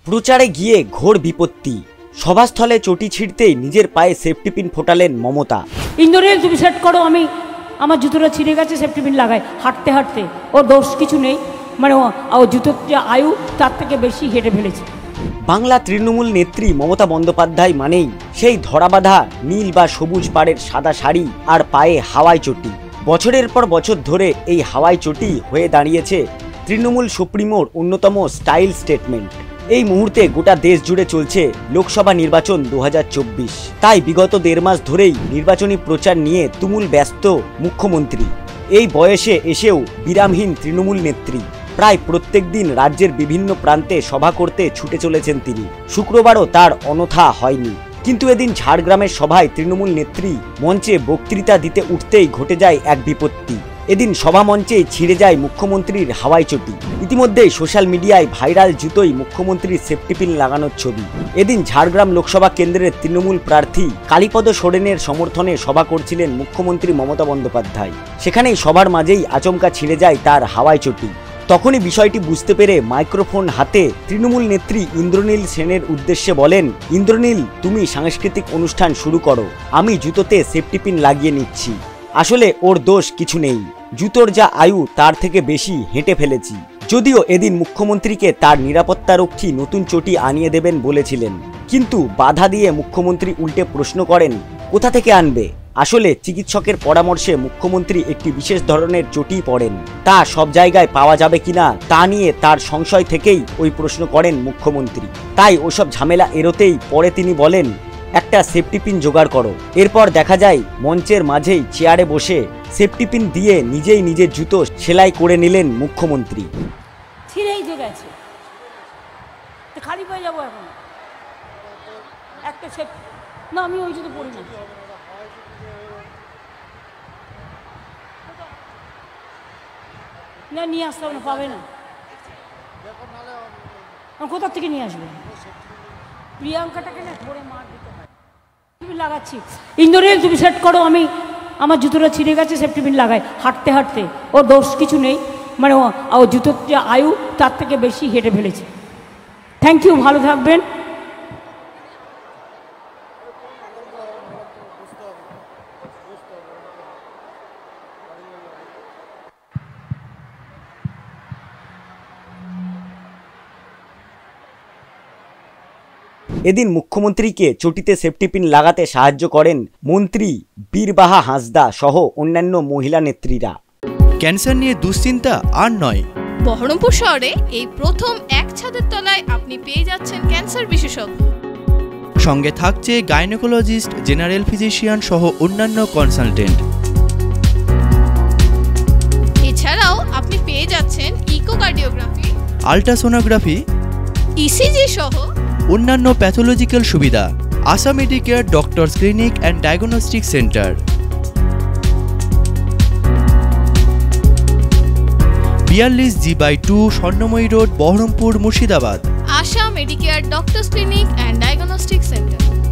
প্রচারে গিয়ে ঘোর বিপত্তি, সভাস্থলে চটি ছিঁড়তেই নিজের পায়ে সেফটি পিন ফোটালেন মমতা। ইন্দ্রনীল তুমি সেট করো, আমি আমার জুতোটা ছিঁড়ে গেছে, সেফটি পিন লাগাই হাঁটতে হাঁটতে, ওর দোষ কিছু নেই, মানে ও জুতোর যে আয়ু তার থেকে বেশি হেঁটে ফেলেছে। বাংলা তৃণমূল নেত্রী মমতা বন্দ্যোপাধ্যায় মানেই সেই ধরাবাঁধা নীল বা সবুজ পাড়ের সাদা শাড়ি আর পায়ে হাওয়াই চটি। বছরের পর বছর ধরে এই হাওয়াই চটি হয়ে দাঁড়িয়েছে তৃণমূল সুপ্রিমোর অন্যতম স্টাইল স্টেটমেন্ট। এই মুহূর্তে গোটা দেশ জুড়ে চলছে লোকসভা নির্বাচন 2024। তাই বিগত 1.5 মাস ধরেই নির্বাচনী প্রচার নিয়ে তুমুল ব্যস্ত মুখ্যমন্ত্রী। এই বয়সে এসেও বিরামহীন তৃণমূল নেত্রী। প্রায় প্রত্যেক দিন রাজ্যের বিভিন্ন প্রান্তে সভা করতে ছুটে চলেছেন তিনি। শুক্রবারও তার অনথা হয়নি। কিন্তু এদিন ঝাড়গ্রামের সভায় তৃণমূল নেত্রী মঞ্চে বক্তৃতা দিতে উঠতেই ঘটে যায় এক বিপত্তি। এদিন সভা মঞ্চে ছিঁড়ে যায় মুখ্যমন্ত্রীর হাওয়াই চটি। ইতিমধ্যেই সোশ্যাল মিডিয়ায় ভাইরাল জুতোই মুখ্যমন্ত্রীর সেফটি পিন লাগানোর ছবি। এদিন ঝাড়গ্রাম লোকসভা কেন্দ্রের তৃণমূল প্রার্থী কালীপদ সোরেনের সমর্থনে সভা করছিলেন মুখ্যমন্ত্রী মমতা বন্দ্যোপাধ্যায়। সেখানেই সভার মাঝেই আচমকা ছিঁড়ে যায় তার হাওয়াই চটি। তখনই বিষয়টি বুঝতে পেরে মাইক্রোফোন হাতে তৃণমূল নেত্রী ইন্দ্রনীল সেনের উদ্দেশ্যে বলেন, ইন্দ্রনীল, তুমি সাংস্কৃতিক অনুষ্ঠান শুরু করো, আমি জুতোতে সেফটি পিন লাগিয়ে নিচ্ছি। আসলে ওর দোষ কিছু নেই, জুতোর যা আয়ু তার থেকে বেশি হেঁটে ফেলেছি। যদিও এদিন মুখ্যমন্ত্রীকে তার নিরাপত্তারক্ষী নতুন চটি আনিয়ে দেবেন বলেছিলেন, কিন্তু বাধা দিয়ে মুখ্যমন্ত্রী উল্টে প্রশ্ন করেন, কোথা থেকে আনবে? আসলে চিকিৎসকের পরামর্শে মুখ্যমন্ত্রী একটি বিশেষ ধরনের চটি পরেন, তা সব জায়গায় পাওয়া যাবে কিনা তা নিয়ে তার সংশয় থেকেই ওই প্রশ্ন করেন মুখ্যমন্ত্রী। তাই ওসব ঝামেলা এড়োতেই পরে তিনি বলেন, একটা সেফটি পিন জোগাড় করো। এরপর দেখা যায় মঞ্চের মাঝেই চেয়ারে বসে সেফটি পিন দিয়ে নিজেই নিজের জুতো সেলাই করে নিলেন মুখ্যমন্ত্রী। ছিঁড়েই যে গেছে, খালি পেয়ে যাবো এখন একটা সেফ না, আমি ওই জুতো পরি না। না নিয়ে আসতে হবে না, পাবে না। কোথার থেকে নিয়ে আসবে? প্রিয়াঙ্কাটাকে না ধরে মার দিতে হয়। তুমি লাগাচ্ছি, ইন্দ্রনীল তুমি সেট করো, আমি আমার জুতোটা ছিঁড়ে গেছে, সেফটি পিন লাগাই হাঁটতে হাঁটতে, ওর দোষ কিছু নেই, মানে ও জুতোর যে আয়ু তার থেকে বেশি হেঁটে ফেলেছে। থ্যাংক ইউ, ভালো থাকবেন। এদিন মুখ্যমন্ত্রীকে চটিতে সেফটি পিন লাগাতে সাহায্য করেন মন্ত্রী বীরবাহা হাঁসদা সহ অন্যান্য মহিলা নেত্রীরা। ক্যান্সার নিয়ে দুশ্চিন্তা আর নয়। বহরমপুর শহরে এই প্রথম এক ছাদের তলায় আপনি পেয়ে যাচ্ছেন ক্যান্সার বিশেষজ্ঞ। সঙ্গে থাকছে গাইনোকোলজিস্ট, জেনারেল ফিজিশিয়ান সহ অন্যান্য কনসালটেন্ট। এছাড়াও আপনি পেয়ে যাচ্ছেন ইকোকার্ডিওগ্রাফি, আল্ট্রাসোনোগ্রাফি, ইসিজি সহ অন্যান্য প্যাথোলজিক্যাল সুবিধা। Asha medicare doctors clinic and diagnostic centre, 42G/2 Swarnamoyee road, Berhampore, Murshidabad. Asha medicare doctors clinic and diagnostic centre.